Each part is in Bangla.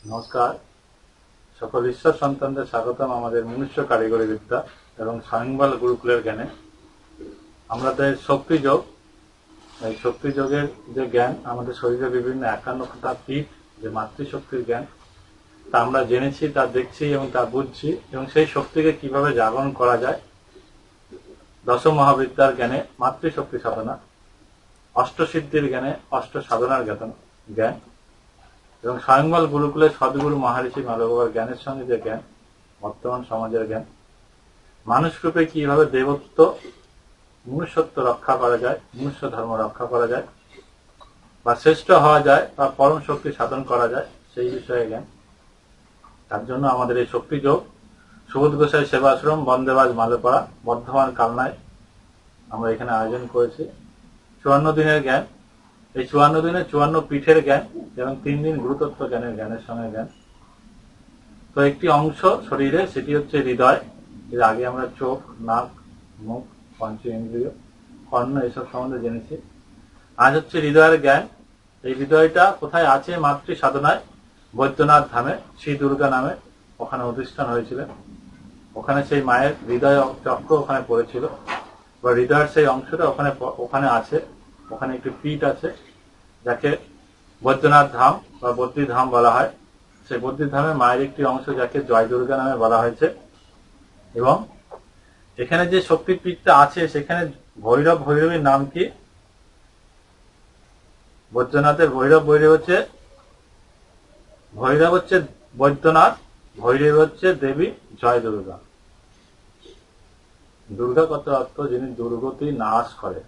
নমস্কার, সকল ঈশ্বর সন্তানদের স্বাগতম আমাদের মনুষ্য কারিগরি বিদ্যা এবং স্বয়ংবল গুরুকুলের জ্ঞানে। আমাদের শক্তিযোগ, এই শক্তিযোগের যে জ্ঞান আমাদের শরীরে বিভিন্ন একান্নতা পীঠ, যে মাতৃশক্তির জ্ঞান, তা আমরা জেনেছি, তা দেখছি এবং তা বুঝছি, এবং সেই শক্তিকে কিভাবে জাগরণ করা যায়। দশ মহাবিদ্যার জ্ঞানে মাতৃশক্তি সাধনা, অষ্টসিদ্ধির জ্ঞানে অষ্ট সাধনার জ্ঞান, এবং স্বয়ংবল গুরুকুলের সদ্গুরু মহারিষি মালবাবার জ্ঞানের সঙ্গে যে জ্ঞান, বর্তমান সমাজের জ্ঞান, মানুষ রূপে কিভাবে দেবত্ব মনুষ্যত্ব রক্ষা করা যায়, মনুষ্য ধর্ম রক্ষা করা যায়, বা শ্রেষ্ঠ হওয়া যায়, বা পরম শক্তি সাধন করা যায়, সেই বিষয়ে জ্ঞান। তার জন্য আমাদের এই শক্তিযোগ সুবোধ গোসাই সেবাশ্রম, বন্দেবাজ মালেপাড়া, বর্ধমান কালনায় আমরা এখানে আয়োজন করেছি। 54 দিনের জ্ঞান, এই 54 দিনে 54 পীঠের জ্ঞান এবং 3 দিন গুরুতত্ত্ব জ্ঞানের সঙ্গে জ্ঞান। তো একটি অংশ শরীরে, সেটি হচ্ছে হৃদয়। এর আগে আমরা চোখ, নাক, মুখ, পঞ্চ ইন্দ্রিয়, কর্ণ এসব সম্বন্ধে জেনেছি। আজ হচ্ছে হৃদয়ের জ্ঞান। এই হৃদয়টা কোথায় আছে? মাতৃ সাধনায় বৈদ্যনাথ ধামে শ্রী দুর্গা নামে ওখানে অধিষ্ঠান হয়েছিলেন। ওখানে সেই মায়ের হৃদয় চক্র ওখানে পড়েছিল, বা হৃদয়ের সেই অংশটা ওখানে আছে। ওখানে একটি পীঠ আছে যাকে বৈদ্যনাথ ধাম বা বদ্রীধাম বলা হয়। সেই বদ্রীধামে মায়ের একটি অংশ যাকে জয় দুর্গা নামে বলা হয়েছে। এবং এখানে যে শক্তির পীঠটা আছে, সেখানে ভৈরবীর নাম কি? বৈদ্যনাথের ভৈরব হচ্ছে বৈদ্যনাথ, ভৈরব হচ্ছে দেবী জয় দুর্গা। দুর্গা কত অর্থ? যিনি দুর্গতি নাশ করে,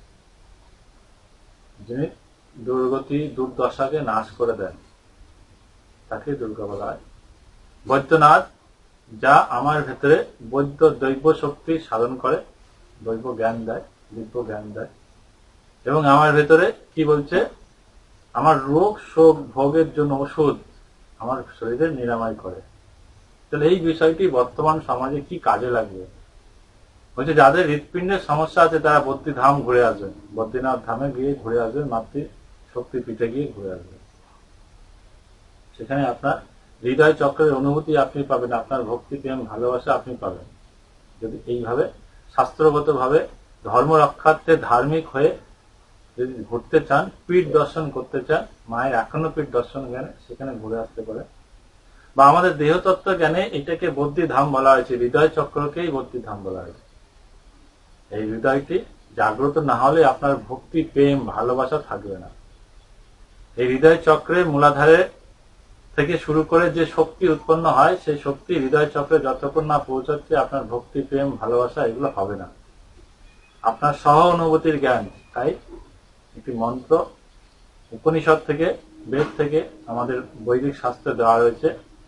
যিনি দুর্দশাকে নাশ করে দেন, তাকে দুর্গা বলা হয়। বৈদ্যনাথ, যা আমার ভেতরে দৈব শক্তি সাধন করে, দৈব জ্ঞান দেয়, দিব্য জ্ঞান দেয়, এবং আমার ভেতরে কি বলছে? আমার রোগ শোক ভোগের জন্য ওষুধ আমার শরীরে নিরাময় করে। তাহলে এই বিষয়টি বর্তমান সমাজে কি কাজে লাগবে? বলছে যাদের হৃৎপিণ্ডের সমস্যা আছে তারা বদ্রীধাম ঘুরে আসবেন, বদ্রীনাথ ধামে গিয়ে ঘুরে আসবেন, মাতৃ শক্তি পীঠে গিয়ে ঘুরে আসবেন। সেখানে আপনার হৃদয় চক্রের অনুভূতি আপনি পাবেন, আপনার ভক্তি প্রেম ভালোবাসা আপনি পাবেন। যদি এইভাবে শাস্ত্রগত ভাবে ধর্ম রক্ষার্থে ধার্মিক হয়ে যদি ঘুরতে চান, পীঠ দর্শন করতে চান, মায়ের 51 পীঠ দর্শন জ্ঞানে সেখানে ঘুরে আসতে পারে। বা আমাদের দেহতত্ত্ব জ্ঞানে এটাকে বদ্রীধাম বলা হয়েছে, হৃদয় চক্রকেই বদ্রীধাম বলা হয়েছে। এই হৃদয়টি জাগ্রত না হলে আপনার ভক্তি প্রেম ভালোবাসা থাকবে না। এই হৃদয় চক্রের মূলাধারে থেকে শুরু করে যে শক্তি উৎপন্ন হয়, সেই শক্তি হৃদয় চক্রে যতক্ষণ না পৌঁছাচ্ছে, আপনার ভক্তি প্রেম ভালোবাসা এগুলো হবে না। আপনার সহ অনুভূতির জ্ঞান। তাই একটি মন্ত্র উপনিষদ থেকে, বেদ থেকে আমাদের বৈদিক শাস্ত্রে দেওয়া রয়েছে।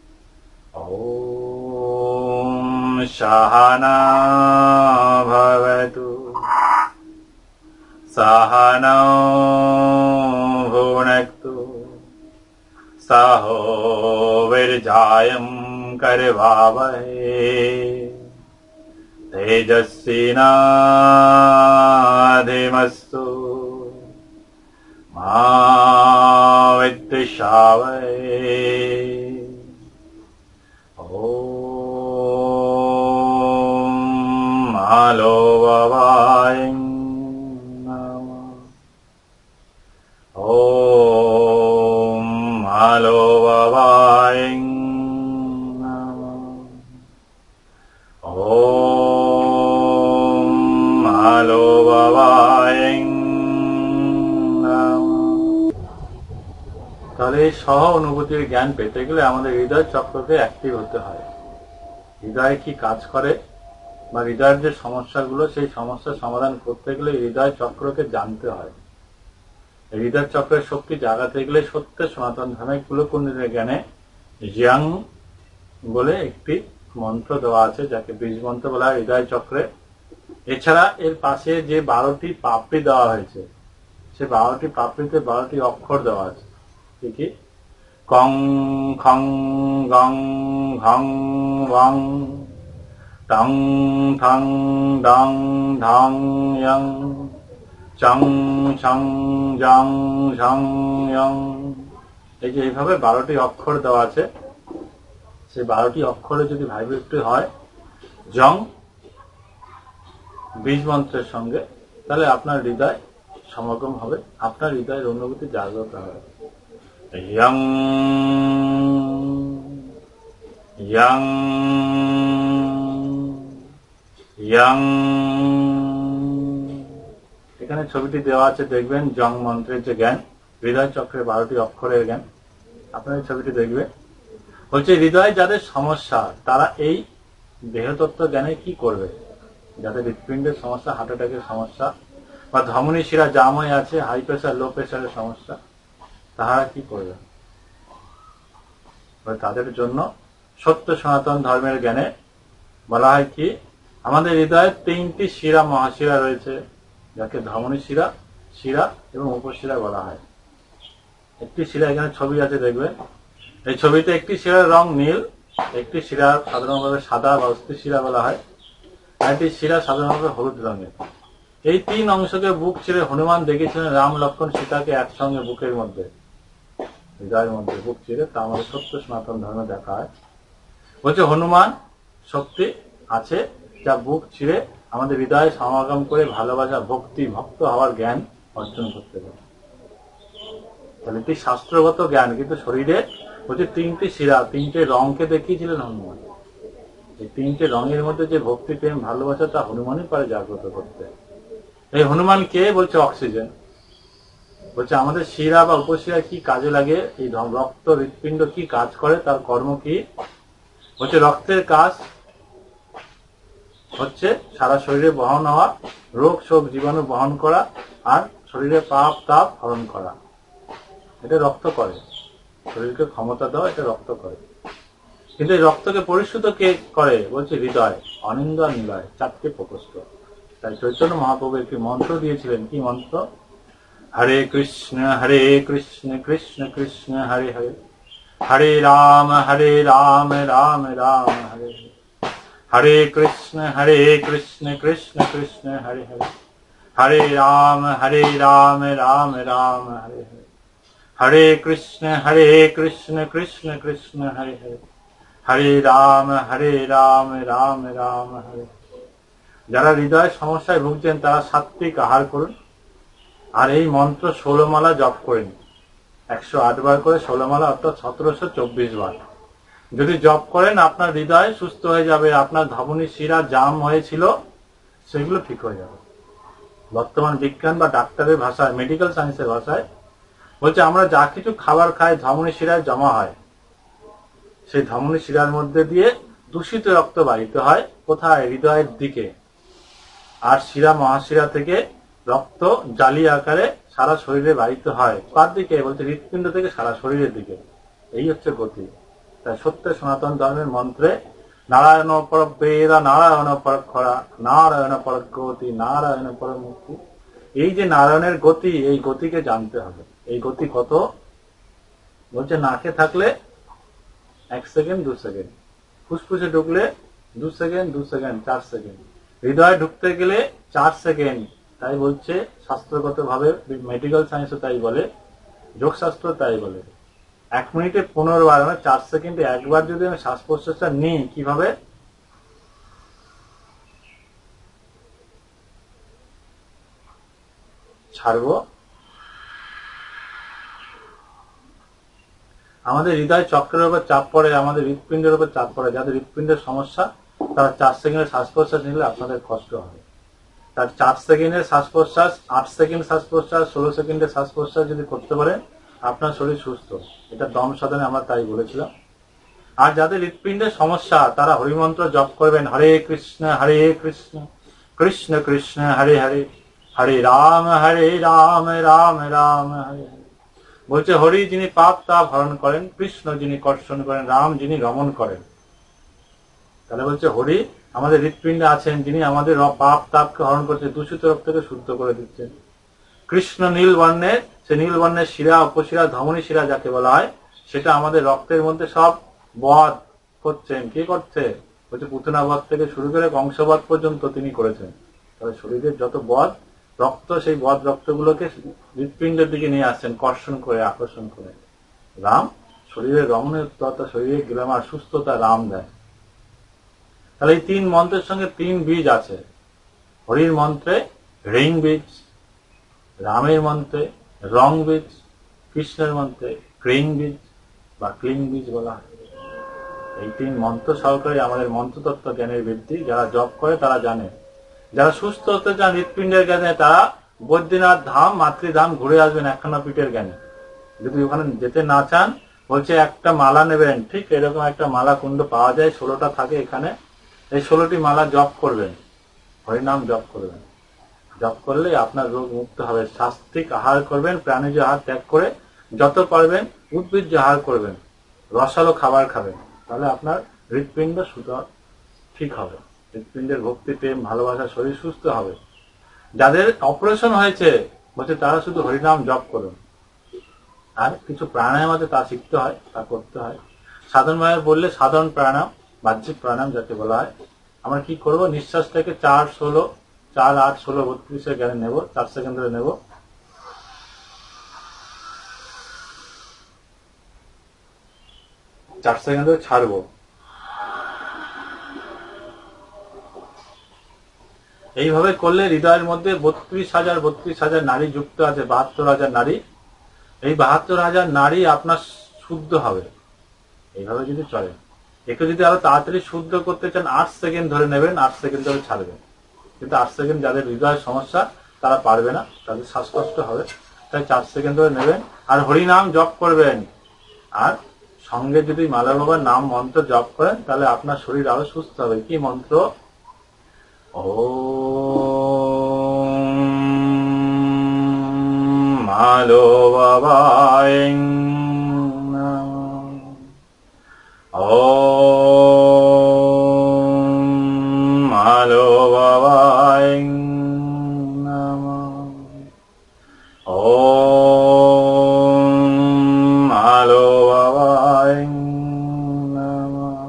ওম সহনা ভবতু সহনৌ ভুনক্তু সহ বীর্যং করভাবহৈ তেজস্বিনাধিমস্তু মা বিদ্বিষাবহৈ। ওম মালোবাবায় নমঃ। ওম মালোবাবায় নমঃ। ওম মালোবাবায় নমঃ। তাহলে এই সহ অনুভূতির জ্ঞান পেতে গেলে আমাদের হৃদয় চক্রকে অ্যাক্টিভ হতে হয়। হৃদয় কি কাজ করে, বা হৃদয়ের যে সমস্যাগুলো, সেই সমস্যার সমাধান করতে গেলে হৃদয় চক্রকে জানতে হয়। হৃদয় চক্রের শক্তি জাগাতে গেলে সত্যের সনাতন ধামে কুলকুণ্ডলীর জ্ঞানে জিয়াং বলে একটি মন্ত্র দেওয়া আছে, যাকে বীজ মন্ত্র বলা হয় হৃদয় চক্রে। এছাড়া এর পাশে যে 12টি পাপড়ি দেওয়া হয়েছে, সে 12টি পাপড়িতে 12টি অক্ষর দেওয়া আছে। কি? কং খং গং ঘং ওয়াং টং ঠং ডং ঢং ইয়ং চং ছং জং ঝং ইয়ং। এই যে এইভাবে 12টি অক্ষর দেওয়া আছে, সেই 12টি অক্ষরে যদি ভাইব্রেট হয় জং বীজ মন্ত্রের সঙ্গে, তাহলে আপনার হৃদয় সমাগম হবে, আপনার হৃদয়ের অনুভূতি জাগ্রত হবে। ইয়ং ইয়ং ইয়ং, এখানে ছবিটি দেওয়া আছে, দেখবেন জং মন্ত্রের যে জ্ঞান, হৃদয় চক্রের 12টি অক্ষরের জ্ঞান, আপনার এই ছবিটি দেখবে। বলছে হৃদয় যাদের সমস্যা তারা এই দেহতত্ত্ব জ্ঞানে কি করবে? যাদের হৃৎপিণ্ডের সমস্যা, হার্ট অ্যাটাকের সমস্যা, বা ধমনী শিরা জাম হয়ে আছে, হাই প্রেসার লো প্রেসারের সমস্যা, তাহারা কি করবে? তাদের জন্য সত্য সনাতন ধর্মের জ্ঞানে বলা হয় কি, আমাদের হৃদয়ে 3টি শিরা মহাশিরা রয়েছে, যাকে ধমনী শিরা, শিরা এবং উপশিরা বলা হয়। একটি শিরা, এখানে ছবি আছে দেখবেন, এই ছবিতে একটি শিরার রং নীল, একটি শিরা সাধারণভাবে সাদা বা অস্থি শিরা বলা হয়, আর একটি শিরা সাধারণভাবে হলুদ রঙের। এই 3 অংশকে বুক ছিঁড়ে হনুমান দেখেছিলেন রাম লক্ষ্মণ সীতাকে একসঙ্গে বুকের মধ্যে, হৃদয়ের মধ্যে বুক ছিঁড়ে, তা আমাদের সত্য সনাতন ধর্মে দেখা হয়। বলছে হনুমান শক্তি আছে যা বুক ছিঁড়ে আমাদের হৃদয়ে সমাগম করে ভালোবাসা, ভক্তি, ভক্ত হওয়ার জ্ঞান অর্জন করতে পারে। তাহলে এটি শাস্ত্রগত জ্ঞান, কিন্তু শরীরে বলছে 3টি শিরা, 3টে রঙকে দেখিয়েছিলেন হনুমান। এই 3টে রঙের মধ্যে যে ভক্তি, প্রেম, ভালোবাসা, তা হনুমানই পারে জাগ্রত করতে। এই হনুমান কে? বলছে অক্সিজেন। বলছে আমাদের শিরা বা উপশিরা কি কাজে লাগে, এই রক্ত হৃৎপিণ্ড কি কাজ করে, তার কর্ম কি? বলছে রক্তের কাজ হচ্ছে সারা শরীরে বহন হওয়া, রোগ শোক জীবাণু বহন করা, আর শরীরে পাপ তাপ হরণ করা। এটা রক্ত করে, শরীরকে ক্ষমতা দেওয়া, এটা রক্ত করে। কিন্তু এই রক্তকে পরিশুদ্ধ কে করে? বলছে হৃদয়, অনিন্দ আর নিলয়, 4টে প্রকোষ্ঠ। তাই চৈতন্য মহাপ্রভু একটি মন্ত্র দিয়েছিলেন। কি মন্ত্র? হরে কৃষ্ণ কৃষ্ণ কৃষ্ণ হরে হরে, হরে রাম রাম রাম হরে হরে, হরে কৃষ্ণ কৃষ্ণ কৃষ্ণ হরে হরে, হরে রাম রাম রাম হরে হরে, হরে কৃষ্ণ কৃষ্ণ কৃষ্ণ হরে হরে, হরে রাম রাম রাম হরে। যারা হৃদয় সমস্যায় ভুগছেন তারা সাত্বিক আহার করুন, আর এই মন্ত্র 16 মালা জপ করেন, 108 বার করে 16 মালা, অর্থাৎ 1724 বার যদি জপ করেন, আপনার হৃদয় সুস্থ হয়ে যাবে। আপনার ধমনী শিরা জাম হয়েছিল সেগুলো ঠিক হয়ে যাবে। বর্তমান বিজ্ঞান বা ডাক্তারের ভাষায়, মেডিকেল সায়েন্সের ভাষায় বলছে, আমরা যা কিছু খাবার খাই ধমনী শিরায় জমা হয়, সেই ধমনী শিরার মধ্যে দিয়ে দূষিত রক্ত বাহিত হয়। কোথায়? হৃদয়ের দিকে। আর শিরা মহাশিরা থেকে রক্ত জালি আকারে সারা শরীরে বাহিত হয়। কার দিকে? বলছে হৃৎপিণ্ড থেকে সারা শরীরের দিকে। এই হচ্ছে গতি। তাই সত্য সনাতন ধর্মের মন্ত্রে নারায়ণ পর বেদ, নারায়ণ পর খরা, নারায়ণ পর গতি, নারায়ণ পর মুক্তি। এই যে নারায়ণের গতি, এই গতিকে জানতে হবে। এই গতি কত? বলছে নাকে থাকলে 1 সেকেন্ড 2 সেকেন্ড, ফুসফুসে ঢুকলে 2 সেকেন্ড 2 সেকেন্ড 4 সেকেন্ড, হৃদয়ে ঢুকতে গেলে 4 সেকেন্ড। তাই বলছে শাস্ত্রগত ভাবে, মেডিকেল সায়েন্সও তাই বলে, যোগশাস্ত্র তাই বলে। 1 মিনিটে 15 বার, মানে 4 সেকেন্ডে একবার যদি আমি শ্বাস প্রশ্বাসটা নিই, কিভাবে? ছাড়বো। আমাদের হৃদয় চক্রের উপর চাপ পড়ে, আমাদের হৃৎপিণ্ডের উপর চাপ পড়ে। যাদের হৃৎপিণ্ডের সমস্যা তারা 4 সেকেন্ডের শ্বাস প্রশ্বাস নিলে আপনাদের কষ্ট হবে। তার 4 সেকেন্ডের শ্বাস প্রশ্বাস, 8 সেকেন্ড শ্বাস প্রশ্বাস, 16 সেকেন্ডের শ্বাস প্রশ্বাস যদি করতে পারেন, আপনার শরীর সুস্থ। এটা দম সাধনে আমরা তাই বলেছিলাম। আর যাদের হৃৎপিণ্ডের সমস্যা তারা হরিমন্ত্র জপ করবেন, হরে কৃষ্ণ কৃষ্ণ কৃষ্ণ হরে হরে, হরে রাম রাম রাম হরে হরে। বলছে হরি যিনি পাপ তাপ হরণ করেন, কৃষ্ণ যিনি কর্ষণ করেন, রাম যিনি রমণ করেন। তাহলে বলছে হরি আমাদের হৃৎপিণ্ডে আছেন, যিনি আমাদের পাপ তাপকে হরণ করছে, দূষিত রক্তকে শুদ্ধ করে দিচ্ছেন। কৃষ্ণ নীল বর্ণের, সে নীল বর্ণের শিরা উপশিরা ধমনী শিরা যাকে বলা হয়, সেটা আমাদের রক্তের মধ্যে সব বধ করছেন। কি করছে? বলছে পুতনা বধ থেকে শুরু করে কংসবধ পর্যন্ত তিনি করেছেন। তবে শরীরের যত বধ রক্ত, সেই বধ রক্তগুলোকে হৃৎপিণ্ডের দিকে নিয়ে আসছেন, কর্ষণ করে, আকর্ষণ করে। রাম শরীরের রমণীয়তা, শরীরের গ্ল্যামার, সুস্থতা রাম দেয়। তাহলে এই 3 মন্ত্রের সঙ্গে 3 বীজ আছে। হরির মন্ত্রে রিং বীজ, রামের মন্ত্রে রং বীজ, কৃষ্ণের মন্ত্রে ক্রিং বীজ বা ক্লিং বীজ বলা হয়। এই 3 মন্ত্র সহকারে আমাদের মন্ত্রতত্ত্ব জ্ঞানের বৃদ্ধি। যারা জপ করে তারা জানে। যারা সুস্থ হতে চান হৃৎপিণ্ডের জ্ঞানে, তারা বদ্রীনাথ ধাম, মাতৃধাম ঘুরে আসবেন একখানা পিঠের জ্ঞানে। যদি ওখানে যেতে না চান, বলছে একটা মালা নেবেন, ঠিক এরকম একটা মালা কুণ্ড পাওয়া যায়, 16টা থাকে এখানে। এই 16টি মালা জপ করবেন, হরিনাম জপ করবেন। জপ করলে আপনার রোগ মুক্ত হবে। সাত্ত্বিক আহার করবেন, প্রাণীজ আহার ত্যাগ করে যত পারবেন উদ্ভিজ্জ আহার করবেন, রসালো খাবার খাবেন। তাহলে আপনার হৃৎপিণ্ড ঠিক হবে, হৃৎপিণ্ডের ভক্তি, প্রেম, ভালোবাসা, শরীর সুস্থ হবে। যাদের অপারেশন হয়েছে বলছে তারা শুধু হরিনাম জপ করুন। আর কিছু প্রাণায়াম আছে, তা শিখতে হয়, তা করতে হয়। সাধন ভাইয়ের বললে সাধারণ প্রাণায়াম, বাহ্যিক প্রাণায়াম যাকে বলা হয়। আমরা কি করব, নিঃশ্বাসটাকে 4, 16, 4, 8, 16, 32 জ্ঞানে নেব, 4 সেকেন্ড ধরে নেব। চার সেকেন্ড ধরে ছাড়বো। এইভাবে করলে হৃদয়ের মধ্যে 32,000 নারী যুক্ত আছে, 72,000 নারী। এই 72,000 নারী আপনার শুদ্ধ হবে এইভাবে যদি চলে। একটু যদি আরো তাড়াতাড়ি শুদ্ধ করতে চান 8 সেকেন্ড ধরে নেবেন, 8 সেকেন্ড ধরে ছাড়বেন। কিন্তু 8 সেকেন্ড যাদের হৃদয়ের সমস্যা তারা পারবে না, তাদের শ্বাসকষ্ট হবে, তাই 4 সেকেন্ড ধরে নেবেন। আর হরিনাম জপ করবেন। আর সঙ্গে যদি মালা বাবার নাম মন্ত্র জপ করেন তাহলে আপনার শরীর আরো সুস্থ হবে। কি মন্ত্র? ওম মালো বাবায় নমঃ। ওম মালো বাবায় নমঃ। ওম মালো বাবায় নমঃ।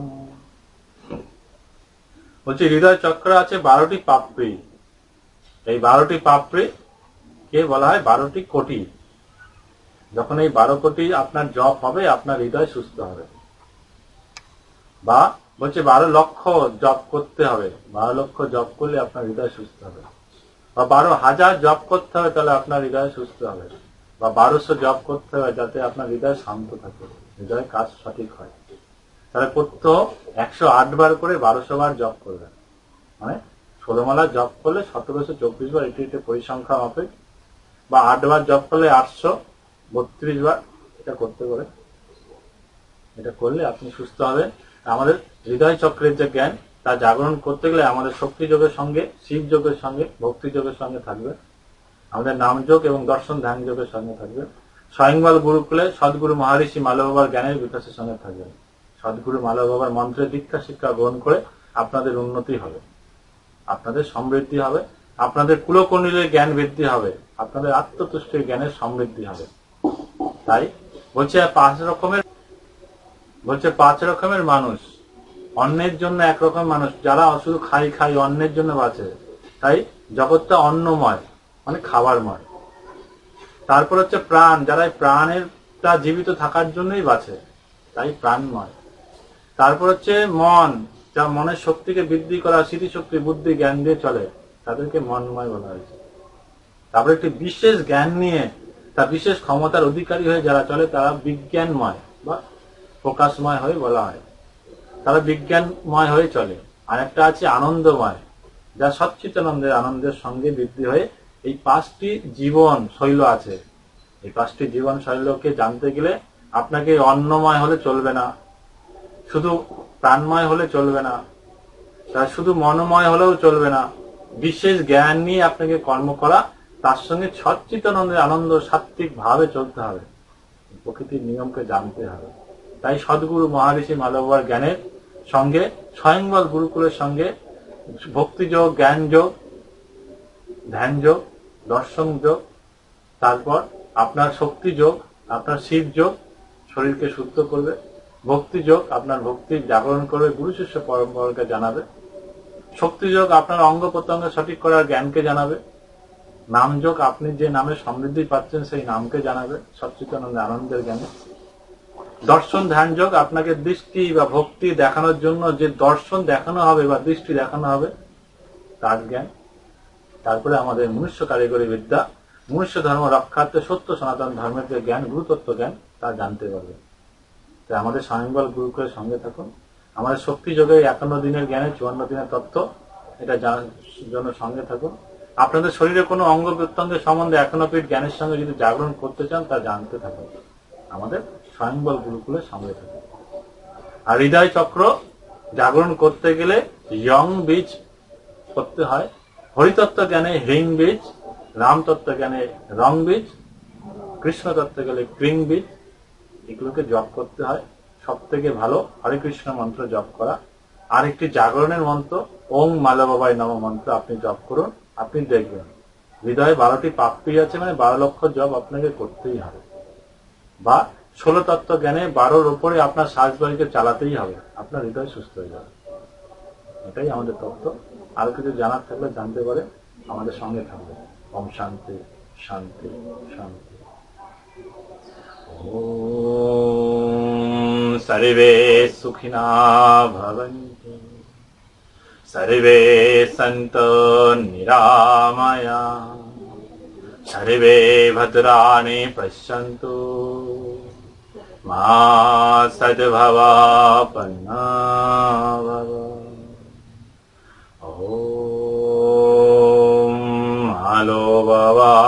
বলছি হৃদয় চক্র আছে 12টি পাপড়ি। এই 12টি পাপড়ি কে বলা হয় 12টি কোটি। যখন এই 12 কোটি আপনার জপ হবে, আপনার হৃদয় সুস্থ হবে। বা বলছে 12 লক্ষ জপ করতে হবে, 12 লক্ষ জপ করলে আপনার হৃদয় সুস্থ হবে। বা 12,000 জপ করতে হবে, তাহলে আপনার হৃদয় সুস্থ হবে। বা 1200 জপ করতে হবে, যাতে আপনার হৃদয় শান্ত থাকে, হৃদয় কাজ সঠিক হয়। তাহলে প্রত্যহ 108 বার করে 1200 বার জপ করবেন। মানে 16 মালা জপ করলে 1724 বার, এটি পরিসংখ্যা মাফিক। বা 8 বার জপ করলে 832 বার। এটা করতে পারে, এটা করলে আপনি সুস্থ হবেন। আমাদের হৃদয় চক্রের যে জ্ঞান, তা জাগরণ করতে গেলে আমাদের শক্তি যোগের সঙ্গে, শিব যোগের সঙ্গে, ভক্তি যোগের সঙ্গে থাকবে। আমাদের নাম যোগ এবং দর্শন ধ্যান যোগের সঙ্গে থাকবে। স্বয়ংবল গুরুকুলে সদ্গুরু মহারিষি মালব বাবার জ্ঞানের বিকাশের সঙ্গে থাকবেন। সদ্গুরু মালব বাবার মন্ত্রের দীক্ষা শিক্ষা গ্রহণ করে আপনাদের উন্নতি হবে, আপনাদের সমৃদ্ধি হবে, আপনাদের কুলকর্ণীদের জ্ঞান বৃদ্ধি হবে, আপনাদের আত্মতুষ্টির জ্ঞানের সমৃদ্ধি হবে। তাই বলছে 5 রকমের মানুষ। অন্যের জন্য একরকম মানুষ, যারা শুধু খাই অন্যের জন্য বাঁচে। তাই জগৎটা অন্নময়, মানে খাবারময়। তারপর হচ্ছে প্রাণ, যারা প্রাণের জীবিত থাকার জন্যই বাঁচে, তাই প্রাণময়। তারপর হচ্ছে মন, যা মনের শক্তিকে বৃদ্ধি করা, স্মৃতিশক্তি, বুদ্ধি, জ্ঞান দিয়ে চলে, তাদেরকে মনময় বলা হয়েছে। তারপর একটি বিশেষ জ্ঞান নিয়ে, তার বিশেষ ক্ষমতার অধিকারী হয়ে যারা চলে, তারা বিজ্ঞানময় বা প্রকাশময় হয়ে বলা হয়। তারা বিজ্ঞানময় হয়ে চলে। আর একটা আছে আনন্দময়, যা সচ্চিদানন্দের আনন্দের সঙ্গে বৃদ্ধি হয়ে। এই 5টি জীবন শৈল আছে। এই 5টি জীবন শৈলকে জানতে গেলে আপনাকে অন্নময় হলে চলবে না, শুধু প্রাণময় হলে চলবে না, শুধু মনোময় হলেও চলবে না। বিশেষ জ্ঞান নিয়ে আপনাকে কর্ম করা, তার সঙ্গে সচ্চিদানন্দের আনন্দ সাত্ত্বিক ভাবে চলতে হবে, প্রকৃতির নিয়মকে জানতে হবে। তাই সদ্গুরু মহারিষি মালব বাবার জ্ঞানের সঙ্গে, স্বয়ংবল গুরুকুলের সঙ্গে ভক্তি যোগ, জ্ঞান যোগ, ধ্যান যোগ, দর্শন যোগ, তারপর আপনার শক্তি যোগ, আপনার শিব যোগ শরীরকে শুদ্ধ করবে। ভক্তি যোগ আপনার ভক্তির জাগরণ করবে, গুরু শিষ্য পরম্পরাকে জানাবে। শক্তি যোগ আপনার অঙ্গ প্রত্যঙ্গ সঠিক করার জ্ঞানকে জানাবে। নাম যোগ আপনি যে নামে সমৃদ্ধি পাচ্ছেন সেই নামকে জানাবে, সচ্চিদানন্দ আনন্দের জ্ঞানে। দর্শন ধ্যান যোগ আপনাকে দৃষ্টি বা ভক্তি দেখানোর জন্য যে দর্শন দেখানো হবে বা দৃষ্টি দেখানো হবে তার জ্ঞান। তারপরে আমাদের মনুষ্য কারিগরি বিদ্যা, মনুষ্য ধর্ম রক্ষার্থে সত্য সনাতন ধর্মের যে জ্ঞান, গুরুতত্ত্ব জ্ঞান, তা জানতে পারবে। তাই আমাদের স্বয়ংবল গুরুকুলের সঙ্গে থাকুন। আমাদের শক্তি যোগে 51 দিনের জ্ঞানে 54 দিনের তত্ত্ব, এটা জানার জন্য সঙ্গে থাকুন। আপনাদের শরীরে কোনো অঙ্গ প্রত্যঙ্গের সম্বন্ধে এখনো জ্ঞানের সঙ্গে যদি জাগরণ করতে চান, তা জানতে থাকুন। আমাদের স্বয়ংবল গুরুকুলের সঙ্গে থাকুন। আর হৃদয় চক্র জাগরণ করতে গেলে ইয়ং বীজ করতে হয়। হরিতত্ত্ব জ্ঞানে হ্রিং বীজ, রামতত্ত্ব জ্ঞানে রং বীজ, কৃষ্ণ তত্ত্ব গেলে ক্রিং বীজ, এগুলোকে জপ করতে হয়। সব থেকে ভালো হরে কৃষ্ণ মন্ত্র জপ করা। আর একটি জাগরণের মন্ত্র ওং মালবাবাই নম মন্ত্র আপনি জপ করুন। আপনি দেখবেন হৃদয়ে 12টি পাপড়ি আছে, মানে 12 লক্ষ জপ আপনাকে করতেই হবে। বা 16 তত্ত্ব জ্ঞানে 12র উপরে আপনার শ্বাসবায়ুকে চালাতেই হবে, আপনার হৃদয় সুস্থ হয়ে যাবে। এটাই আমাদের তত্ত্ব। আরো কিছু জানার থাকলে জানতে পারে, আমাদের সঙ্গে থাকবে। ওম শান্তি শান্তি শান্তি। ওম সর্বে সুখিনা ভবন্তু, সর্বে সন্তু নিরাময়া, সর্বে ভদ্রাণি পশ্যন্তু, মা সদ্ভবাপন্না ভব। ওম আলো বাবা